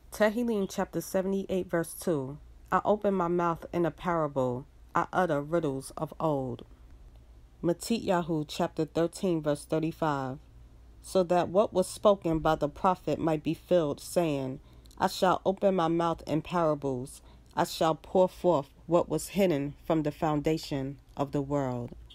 Tehillim chapter 78 verse 2. I open my mouth in a parable. I utter riddles of old. Matthew chapter 13 verse 35. So that what was spoken by the prophet might be filled, saying, I shall open my mouth in parables. I shall pour forth what was hidden from the foundation of the world.